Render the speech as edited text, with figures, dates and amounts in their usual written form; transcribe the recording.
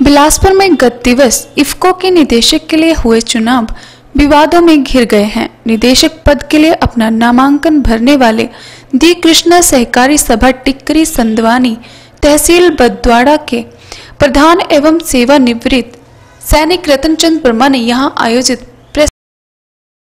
बिलासपुर में गत दिवस इफ्को के निदेशक के लिए हुए चुनाव विवादों में घिर गए हैं। निदेशक पद के लिए अपना नामांकन भरने वाले दी कृष्णा सहकारी सभा टिक्करी संदवानी तहसील बदवाड़ा के प्रधान एवं सेवानिवृत्त सैनिक रतन चंद वर्मा ने यहां आयोजित